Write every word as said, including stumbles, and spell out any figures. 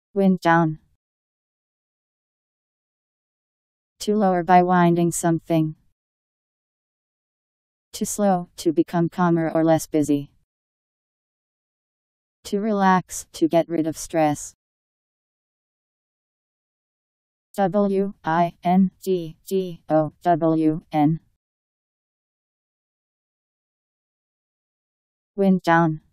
Wind down. To lower by winding something. To slow, to become calmer or less busy. To relax, to get rid of stress. W I N D D O W N. Wind down.